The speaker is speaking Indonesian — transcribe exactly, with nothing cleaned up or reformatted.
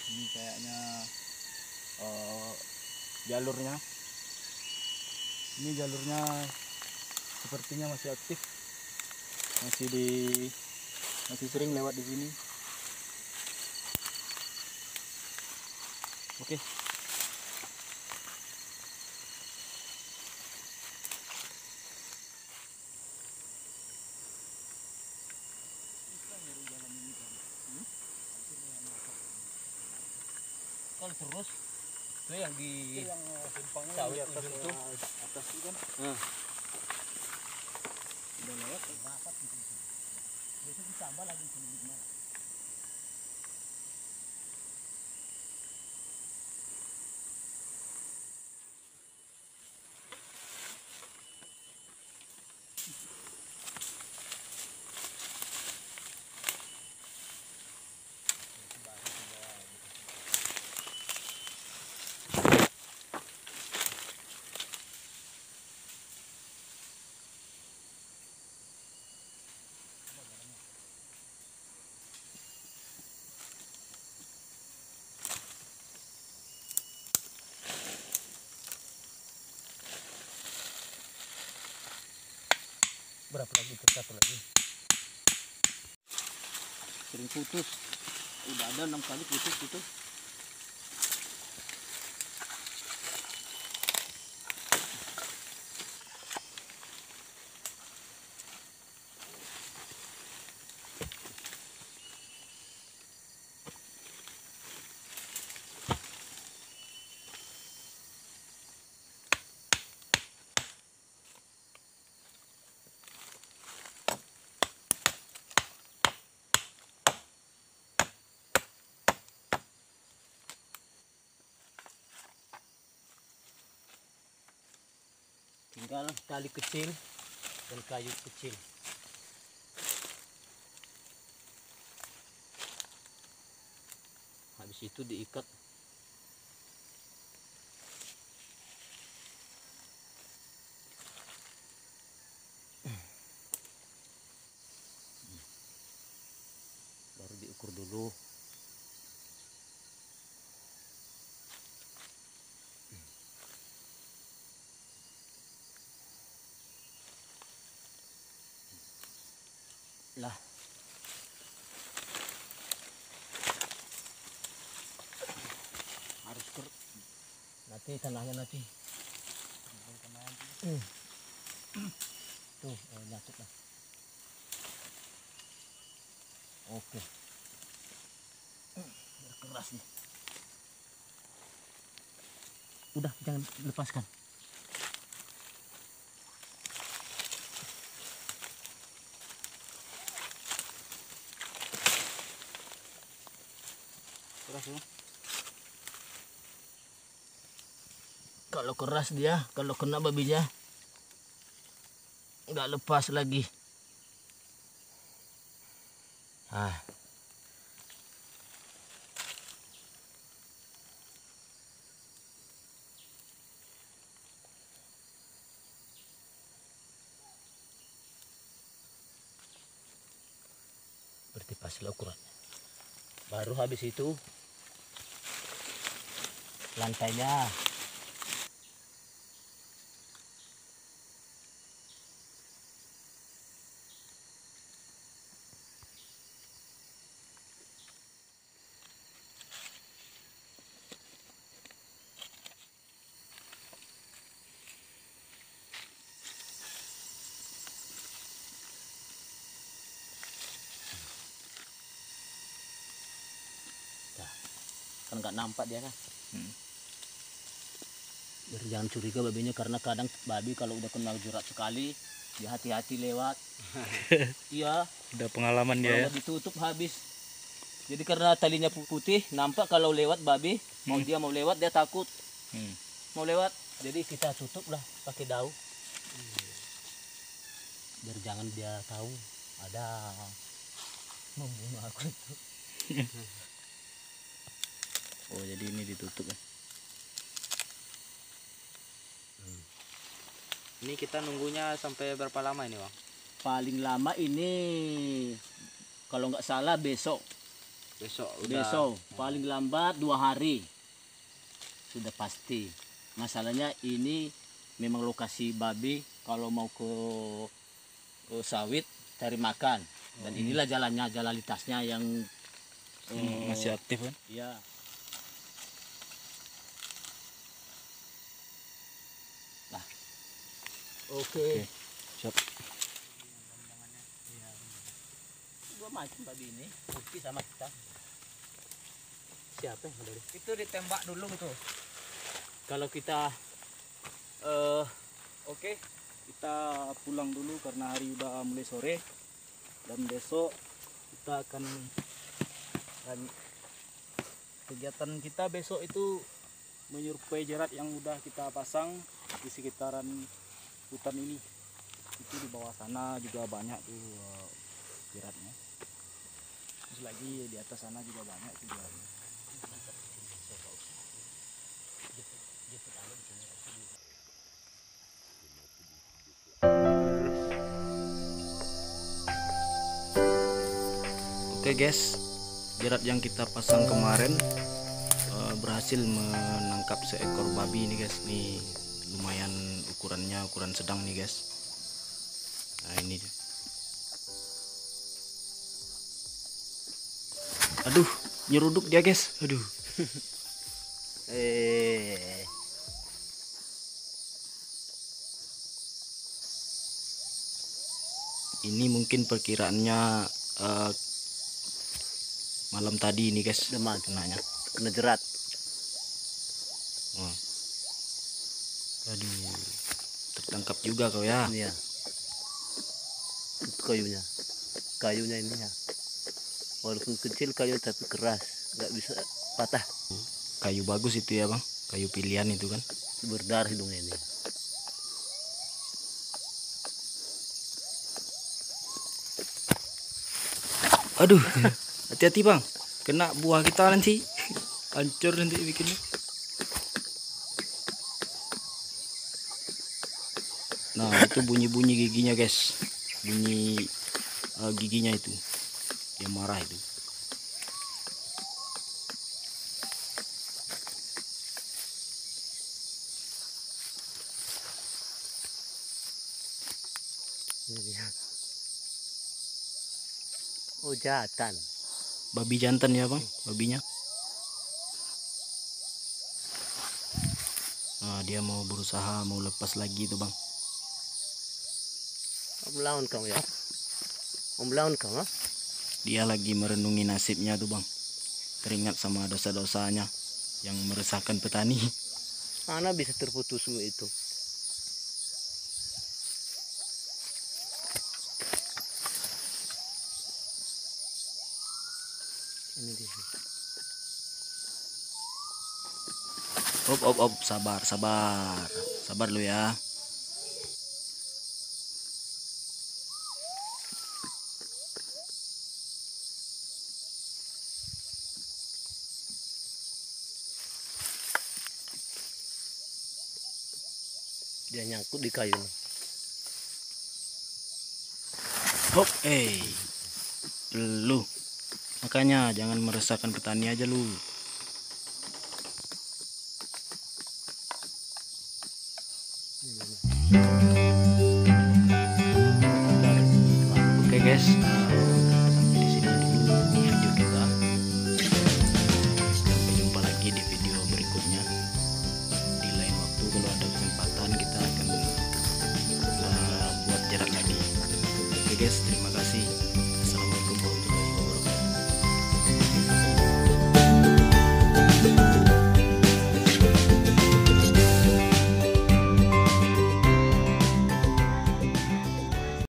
Ini kayaknya uh, jalurnya. Ini jalurnya sepertinya masih aktif, masih di masih sering lewat di sini. Oke. Kalau terus itu yang di Itu yang simpangnya sawit di atas ujung itu. atas itu kan. Hmm. Udah lewat Dapat gitu. Besok ditambah lagi sini gimana? Berapa lagi? Satu lagi. sering putus. Udah ada enam kali putus gitu. Tinggal tali kecil dan kayu kecil. Habis itu diikat. Baru diukur dulu. Lah. Harus ker. Nanti tanahnya nanti. Hmm. Tuh, eh, nyatut lah. Oke. Biar keras nih. Udah, jangan lepaskan. Keras ya. Kalau keras dia, kalau kena babinya nggak lepas lagi. Ah. Berarti pas lah ukurannya. Baru habis itu lantainya. Kan nggak nampak dia kan. Hmm. Biar jangan curiga babinya, karena kadang babi kalau udah kenal jerat sekali dia hati-hati lewat. Iya. Udah pengalaman dia Kalau ya. udah ditutup habis. Jadi karena talinya putih, nampak kalau lewat babi, mau Hmm. dia mau lewat dia takut. Hmm. Mau lewat, jadi kita tutup lah pakai daun. Biar jangan dia tahu ada membunuh aku itu. Oh, jadi ini ditutup ya. Hmm. Ini kita nunggunya sampai berapa lama ini, Bang? Paling lama ini kalau nggak salah besok Besok udah. Besok paling lambat dua hari sudah pasti. Masalahnya ini memang lokasi babi kalau mau ke, ke sawit cari makan, dan inilah jalannya, jalan lintasnya yang eh, Masih aktif kan? ya. Nah, oke. Siap. Dua macam babi ini, putih sama hitam. Siapa yang ada? Itu ditembak dulu gitu. Kalau kita eh Oke, kita pulang dulu karena hari udah mulai sore, dan besok kita akan, dan kegiatan kita besok itu menyerupai jerat yang udah kita pasang di sekitaran hutan ini. Itu di bawah sana juga banyak tuh eh, jeratnya. Terus lagi di atas sana juga banyak tuh jeratnya. Oke guys, jerat yang kita pasang kemarin uh, berhasil menangkap seekor babi nih guys. Nih lumayan ukurannya, ukuran sedang nih guys. Nah ini dia. Aduh, nyeruduk dia guys. Aduh. eh Ini mungkin perkiraannya uh, malam tadi ini guys. Demam. Kenanya. kena jerat. Wah. Aduh, tertangkap juga kau ya. Ini ya. Itu kayunya. Kayunya ini ya. Walaupun kecil kayu tapi keras, nggak bisa patah. Kayu bagus itu ya bang, kayu pilihan itu kan. Berdarah hidungnya ini. Aduh, hati-hati bang, kena buah kita nanti, hancur nanti bikinnya. Nah itu bunyi-bunyi giginya guys, bunyi uh, giginya itu, dia marah itu. Ini dia. Oh jantan. Babi jantan ya bang, babinya. Nah dia mau berusaha mau lepas lagi tuh bang. Om lawan kamu ya. Om lawan kamu. Dia lagi merenungi nasibnya tuh bang, teringat sama dosa-dosanya yang meresahkan petani. Mana bisa terputus semua itu? Ini dia. Op op op, sabar sabar sabar lu ya. Dia nyangkut di kayu nih. Hop, eh, lu makanya jangan meresahkan petani aja lu. Oke guys, sampai di sini dulu video kita. Sampai jumpa lagi di video berikutnya. Di lain waktu kalau ada kesempatan kita akan uh, buat jarak lagi. Oke guys, terima